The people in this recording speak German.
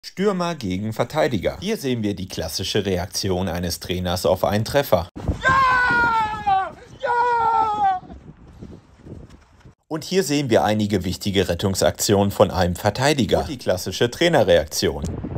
Stürmer gegen Verteidiger. Hier sehen wir die klassische Reaktion eines Trainers auf einen Treffer. Ja! Ja! Und hier sehen wir einige wichtige Rettungsaktionen von einem Verteidiger. Und die klassische Trainerreaktion.